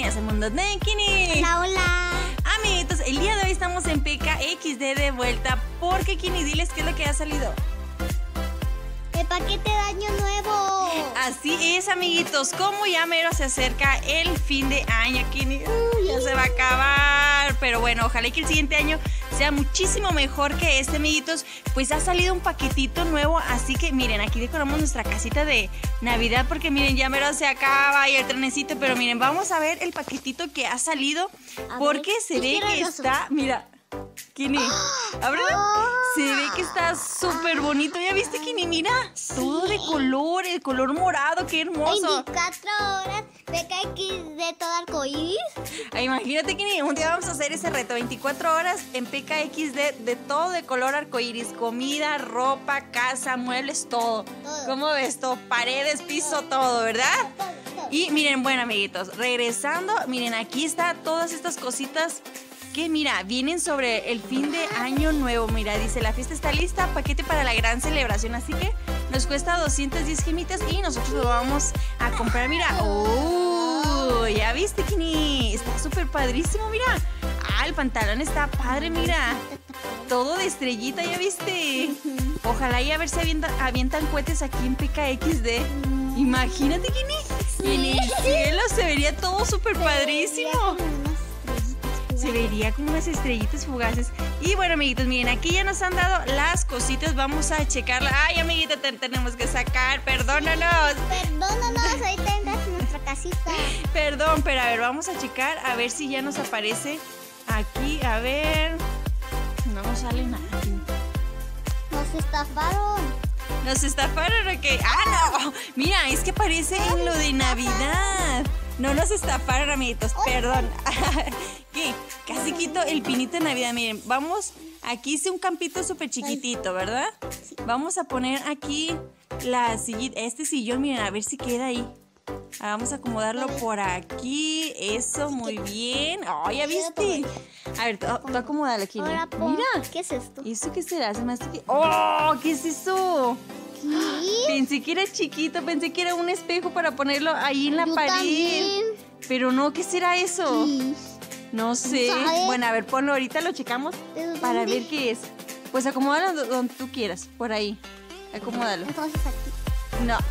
bienvenidas al mundo de Kini. Hola, hola. Amiguitos, el día de hoy estamos en PKXD de vuelta porque Kini, diles qué es lo que ha salido. El paquete de año nuevo. Así es, amiguitos, como ya mero se acerca el fin de año, Kini, ya se va a acabar, pero bueno, ojalá que el siguiente año sea muchísimo mejor que este, amiguitos. Pues ha salido un paquetito nuevo, así que miren, aquí decoramos nuestra casita de Navidad porque miren, ya mero se acaba y el trenecito, pero miren, vamos a ver el paquetito que ha salido porque se ve que está, mira, Kini, ábrelo. Se ve que está súper bonito. ¿Ya viste, Kini? Mira, todo de color, el color morado, qué hermoso. 24 horas PKXD todo arcoíris. Imagínate, Kini, un día vamos a hacer ese reto, 24 horas en PKXD de todo de color arcoíris, comida, ropa, casa, muebles, todo. ¿Cómo ves? Todo, paredes, piso, todo, ¿verdad? Todo. Y miren, bueno, amiguitos, regresando, miren, aquí está todas estas cositas que mira, vienen sobre el fin de año nuevo. Mira, dice, la fiesta está lista, paquete para la gran celebración. Así que nos cuesta 210 gemitas y nosotros lo vamos a comprar. Mira, ¡oh! ¿Ya viste, Kini? Está súper padrísimo, mira. Ah, el pantalón está padre, mira. Todo de estrellita, ¿ya viste? Ojalá y a ver si avientan cohetes aquí en PKXD. Imagínate, Kini. En el cielo se vería todo súper padrísimo. Se vería como unas estrellitas fugaces. Y bueno, amiguitos, miren, aquí ya nos han dado las cositas. Vamos a checarla. Ay, amiguita, tenemos que sacar. Perdónanos. Perdónanos, ahorita entras en nuestra casita. Perdón, pero a ver, vamos a checar. A ver si ya nos aparece aquí. A ver. No nos sale nada. Nos estafaron. ¿Nos estafaron o qué? ¡Ah, no! Mira, es que aparece en lo de Navidad. No nos estafaron, amiguitos, perdón. ¿Qué? Casi quito el pinito de Navidad. Miren, vamos, aquí hice un campito súper chiquitito, ¿verdad? Sí. Vamos a poner aquí la sillita, este sillón, miren, a ver si queda ahí. Vamos a acomodarlo por aquí. Eso, muy bien. ¡Oh, ya viste! A ver, tú acomódalo aquí. Ahora, Mira. ¿Qué es esto? ¿Eso qué será? Se me hace que... ¡Oh! ¿Qué es eso? ¿Qué? Pensé que era chiquito, pensé que era un espejo para ponerlo ahí en la Yo pared. también. Pero no, ¿qué será eso? Sí. No sé. ¿Sabe? Bueno, a ver, ponlo ahorita, lo checamos ¿De para dónde? ver qué es. Pues acomódalo donde tú quieras, por ahí. Acomódalo. Entonces aquí. No.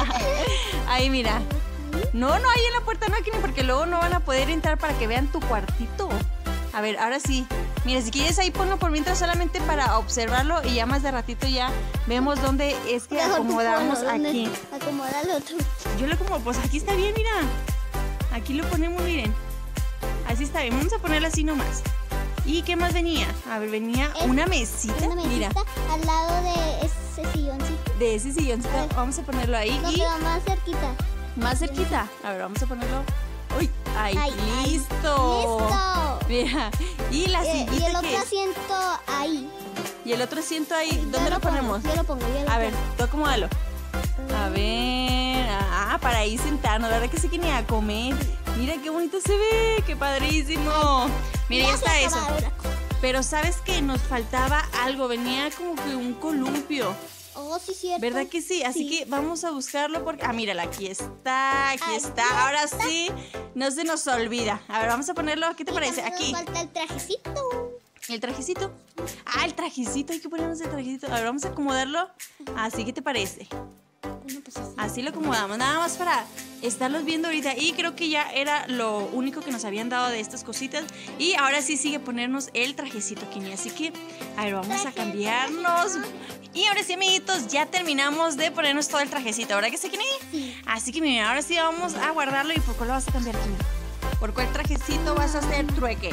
Ahí, mira. No, ahí en la puerta no, aquí ni porque luego no van a poder entrar para que vean tu cuartito. A ver, ahora sí. Mira, si quieres ahí ponlo por mientras solamente para observarlo y ya más de ratito ya vemos dónde es que Mejor tú acomodamos ponlo, ¿dónde? aquí. Acomódalo tú. Yo lo como, pues aquí está bien, mira. Aquí lo ponemos, miren. Así está bien, vamos a ponerlo así nomás. ¿Y qué más venía? A ver, venía una mesita, Una mesita mira. al lado de ese silloncito. De ese silloncito, vamos a ponerlo ahí No, y pero más cerquita. más cerquita. A ver, vamos a ponerlo. Uy, ahí, Ahí, ahí. listo. ¡Listo! Mira, y la sillita Y el que otro es. asiento ahí. Y el otro asiento ahí, Yo ¿dónde lo pongo, ponemos? Yo lo pongo. A ver, tú acomódalo. A ver, para ahí sentarnos, la verdad que sí que ni a comer. Mira qué bonito se ve, qué padrísimo. Mira, ya está eso. Pero ¿sabes qué? Nos faltaba algo, venía como que un columpio. Oh, sí, cierto. ¿Verdad que sí? Así que vamos a buscarlo porque... Ah, mírala, aquí está, aquí está. Ahora sí, no se nos olvida. A ver, vamos a ponerlo, ¿qué te parece? Aquí. Nos falta el trajecito. ¿El trajecito? Ah, el trajecito, hay que ponernos el trajecito. A ver, vamos a acomodarlo. Así, ¿qué te parece? Bueno, pues así. Así lo acomodamos, nada más para estarlos viendo ahorita. Y creo que ya era lo único que nos habían dado de estas cositas. Y ahora sí sigue ponernos el trajecito, Kini. Así que, a ver, vamos a cambiarnos. Y ahora sí, amiguitos, ya terminamos de ponernos todo el trajecito. ¿Verdad que sí, Kini? Sí. Así que, miren, ahora sí vamos a guardarlo. ¿Y por cuál lo vas a cambiar, Kini? ¿Por cuál trajecito vas a hacer trueque?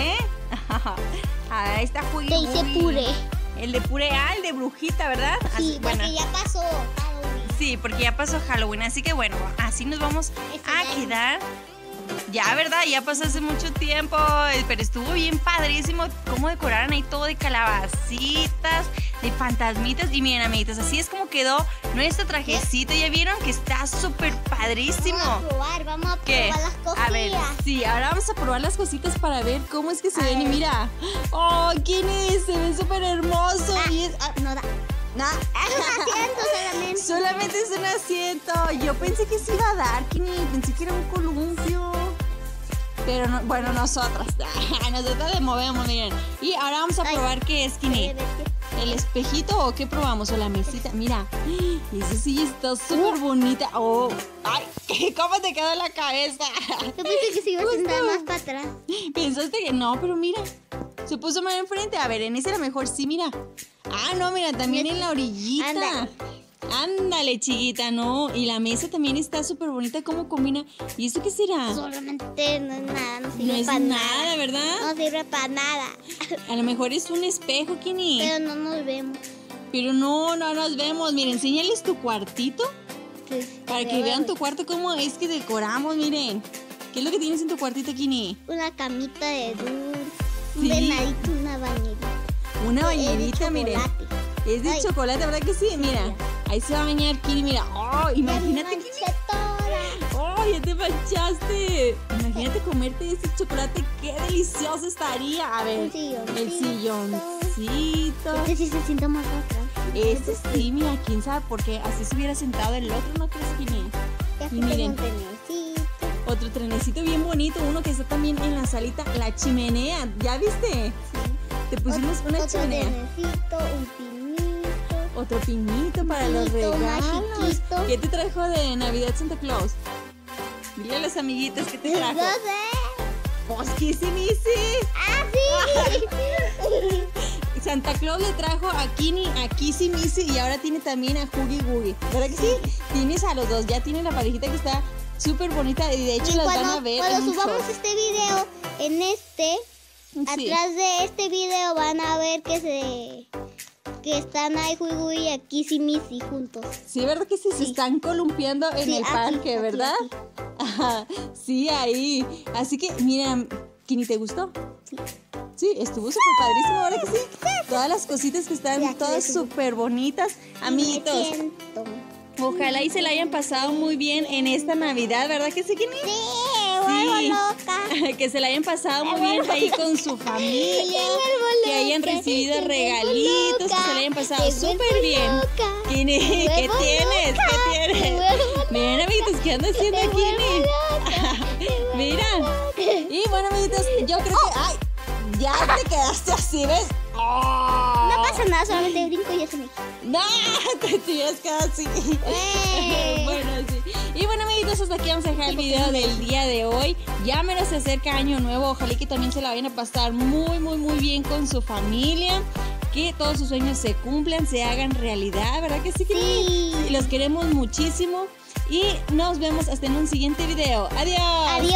Ahí está Juli. Te hice puré. El de puré, el de brujita, ¿verdad? Sí, Así, porque bueno. ya pasó Halloween. Sí, porque ya pasó Halloween, así que bueno, así nos vamos a ya. quedar. Ya, ¿verdad? Ya pasó hace mucho tiempo, pero estuvo bien padrísimo cómo decoraron ahí todo de calabacitas, de fantasmitas. Y miren, amiguitos, así es como quedó nuestro trajecito. ¿Ya vieron que está súper padrísimo? Vamos a ¿Qué? probar las cosillas. A ver, sí, ahora vamos a probar las cositas para ver cómo es que se ven. Y mira, ¡oh, Kini! Se ve súper hermoso. Y es... No da. No. Es un asiento solamente. Solamente es un asiento. Yo pensé que se iba a dar, Kini. Pensé que era un columpio. Pero no, bueno, nosotras le movemos, miren. Y ahora vamos a probar qué es, Kini. ¿El espejito o qué probamos? O la mesita. Mira, esa sí está súper bonita. Oh, ay, ¿cómo te quedó la cabeza? Yo pensé que se iba a sentar más para atrás. ¿Pensaste que no? Pero mira, se puso más enfrente. A ver, en ese a lo mejor sí, mira. Ah, no, mira, también en la orillita. Ándale, chiquita, no. Y la mesa también está súper bonita. ¿Cómo combina? ¿Y eso qué será? Solamente no es nada, no sirve No es para nada, ¿verdad? No sirve para nada. A lo mejor es un espejo, Kini. Pero no nos vemos. Pero no nos vemos. Mira, enséñales tu cuartito. Sí, Para que vean tu cuarto cómo es que decoramos, miren. ¿Qué es lo que tienes en tu cuartito, Kini? Una camita de dulce, Sí. un venadito, una bañerita. Una bañerita, miren. Es de chocolate, ¿verdad que sí? Mira, ahí se va a bañar Kini, mira. ¡Oh, imagínate, Kini! ¡Oh, ya te manchaste! Imagínate comerte ese chocolate, ¡qué delicioso estaría! A ver, Un silloncito. el silloncito. Este sí se sienta más atrás. Este sí, mira, quién sabe por qué. Así se hubiera sentado el otro, ¿no crees, Kini? Ya Y tengo miren. un trenecito. Otro trenecito bien bonito, uno que está también en la salita, la chimenea, ¿ya viste? Sí. Te pusimos una Otro chimenea. trenecito, un pinito. Otro pinito para los pinito más regalos. chiquito. ¿Qué te trajo de Navidad Santa Claus? Dile a los amiguitos que te trajo. No sé. Pues Kissimisi. ¡Ah, sí! Santa Claus le trajo a Kini, a Kissimisi y ahora tiene también a Huggy Wuggy. ¿Verdad que sí? Tienes a los dos, ya tiene la parejita que está súper bonita y de hecho Y las van a ver en cuando un subamos short. este video en Sí. atrás de este video van a ver que están ahí Juigu y aquí Missy juntos. Sí, ¿verdad que sí? Se están columpiando en Sí, el aquí, parque, aquí, ¿verdad? aquí. Ajá, sí, ahí. Así que, mira, Kini, ¿te gustó? Sí. Sí, estuvo súper padrísimo, ¿verdad que sí? Todas las cositas que están Sí, aquí todas estuvo. súper bonitas. Amiguitos, Me siento. ojalá y se la hayan pasado muy bien en esta Navidad, ¿verdad que sí, Kini? Sí, vuelvo loca. Que se la hayan pasado muy bien ahí con su familia, vuelvo que hayan loca, recibido me vuelvo regalitos, que loca, se la hayan pasado me súper vuelvo bien. loca, Kini, me ¿qué vuelvo tienes? loca, ¿Qué me tienes? vuelvo Miren, amiguitos, ¿qué anda haciendo Me vuelvo Kini? loca, me vuelvo Mira. loca. Y bueno, amiguitos, yo creo que... ¡Ay! Ya te quedaste así, ¿ves? ¡Oh! No pasa nada, solamente brinco y ya se me quita. ¡No! Te tienes que así. Bueno, sí. Y bueno, amiguitos, hasta aquí vamos a dejar el video del día de hoy. Ya menos se acerca Año Nuevo. Ojalá que también se la vayan a pasar muy, muy, muy bien con su familia. Que todos sus sueños se cumplan, se hagan realidad, ¿verdad que sí? Sí. Los queremos muchísimo. Y nos vemos hasta en un siguiente video. ¡Adiós! Adiós.